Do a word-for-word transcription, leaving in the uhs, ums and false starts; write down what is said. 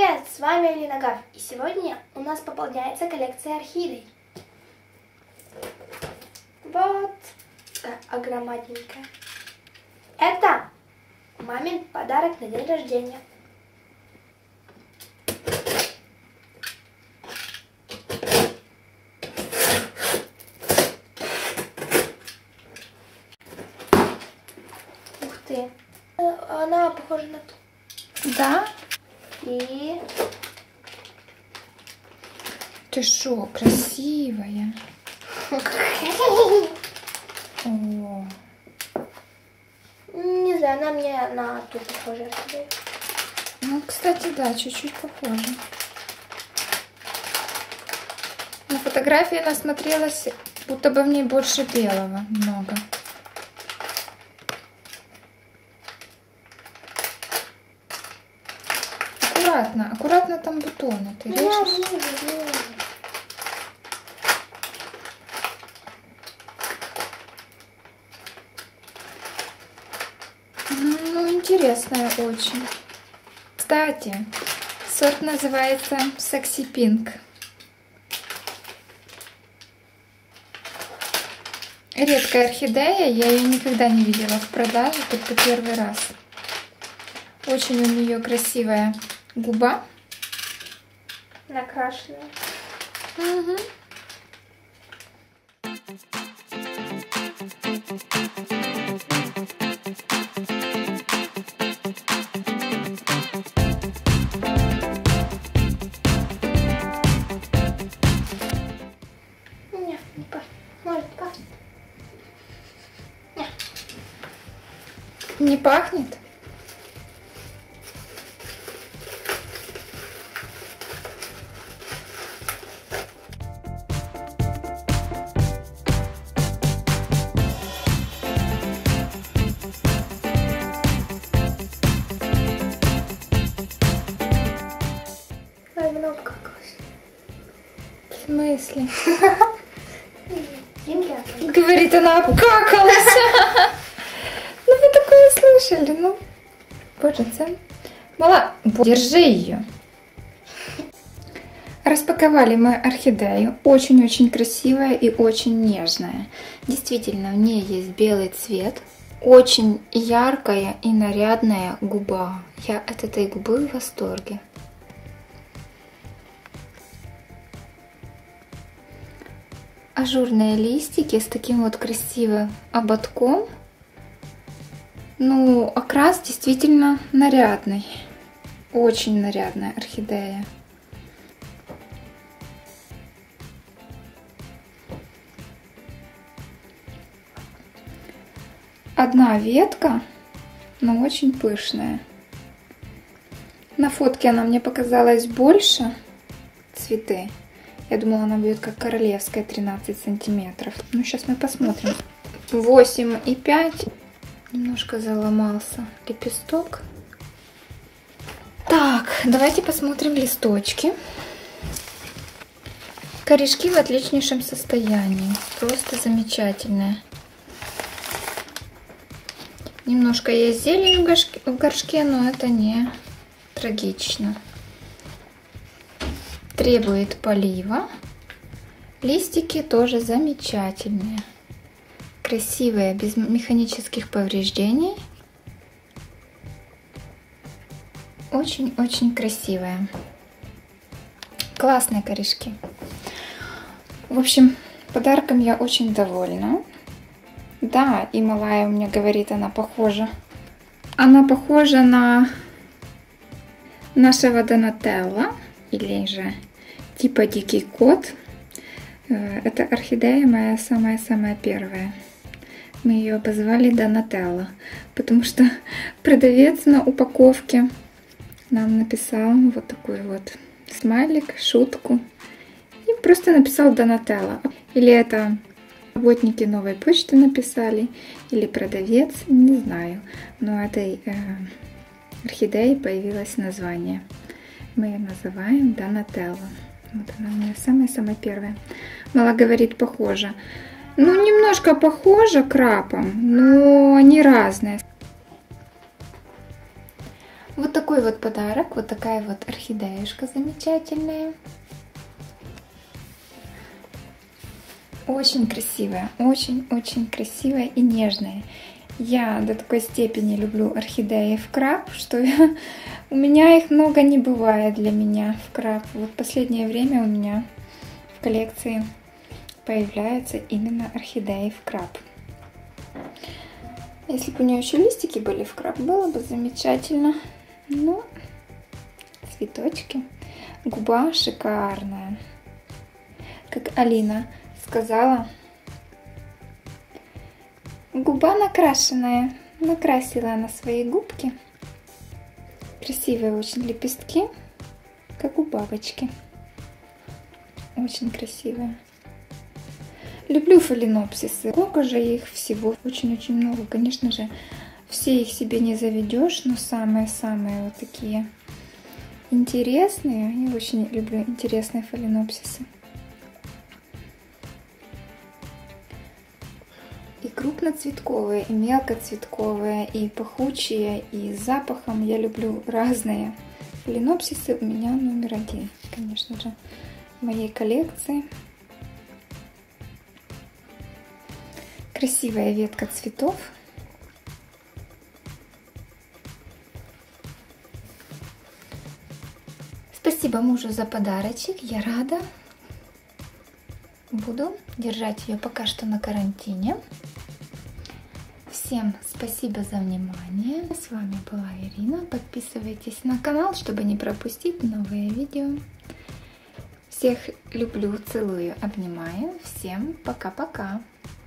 Привет, с вами Алина Гав, и сегодня у нас пополняется коллекция орхидей. Вот такая огромненькая. Это мамин подарок на день рождения. Ух ты, она похожа на ту. Да? И... Ты шо, красивая. О. Не знаю, она мне на ту похожа орхидею. Ну, кстати, да, чуть-чуть похоже. На фотографии она смотрелась, будто бы в ней больше белого много. Аккуратно, аккуратно там бутоны. Ты режешь? Ну, интересная очень. Кстати, сорт называется Sexy Pink. Редкая орхидея, я ее никогда не видела в продаже, только первый раз. Очень у нее красивая губа. Накрашенная. Угу. Нет, не пахнет. Может, пахнет. Нет. Не пахнет? Ой, много какалось. В смысле? Говорит, она обкакалась. Ну вы такое слышали, ну. Боже, це. Мала, держи ее. Распаковали мы орхидею. Очень-очень красивая и очень нежная. Действительно, в ней есть белый цвет. Очень яркая и нарядная губа. Я от этой губы в восторге. Ажурные листики с таким вот красивым ободком. Ну, окрас действительно нарядный. Очень нарядная орхидея. Одна ветка, но очень пышная. На фотке она мне показалась больше, цветы. Я думала, она будет как королевская, тринадцать сантиметров. Ну, сейчас мы посмотрим. восемь и пять. Немножко заломался лепесток. Так, давайте посмотрим листочки. Корешки в отличнейшем состоянии. Просто замечательные. Немножко есть зелень в горшке, в горшке, но это не трагично. Требует полива. Листики тоже замечательные. Красивые, без механических повреждений. Очень-очень красивые. Классные корешки. В общем, подарком я очень довольна. Да, и малая у меня говорит, она похожа. Она похожа на нашего Донателло, или же типа дикий кот. Это орхидея моя самая-самая первая. Мы ее обозвали Донателло, потому что продавец на упаковке нам написал вот такой вот смайлик, шутку. И просто написал Донателло. Или это работники новой почты написали, или продавец, не знаю. Но этой э, орхидеи появилось название. Мы ее называем Донателло. Вот она у меня самая-самая первая. Мала говорит, похожа. Ну, немножко похожа к крапам, но они разные. Вот такой вот подарок, вот такая вот орхидеюшка замечательная. Очень красивая, очень-очень красивая и нежная. Я до такой степени люблю орхидеи в краб, что я, у меня их много не бывает для меня в краб. Вот последнее время у меня в коллекции появляются именно орхидеи в краб. Если бы у нее еще листики были в краб, было бы замечательно. Ну, цветочки. Губа шикарная. Как Алина сказала, губа накрашенная. Накрасила она свои губки. Красивые очень лепестки, как у бабочки. Очень красивые. Люблю фаленопсисы. Сколько же их всего? Очень-очень много. Конечно же, все их себе не заведешь, но самые-самые вот такие интересные. Я очень люблю интересные фаленопсисы. И крупноцветковые, и мелкоцветковые, и пахучие, и с запахом. Я люблю разные. Фаленопсисы у меня номер один, конечно же, в моей коллекции. Красивая ветка цветов. Спасибо мужу за подарочек. Я рада. Буду держать ее пока что на карантине. Всем спасибо за внимание. С вами была Ирина. Подписывайтесь на канал, чтобы не пропустить новые видео. Всех люблю, целую, обнимаю. Всем пока-пока.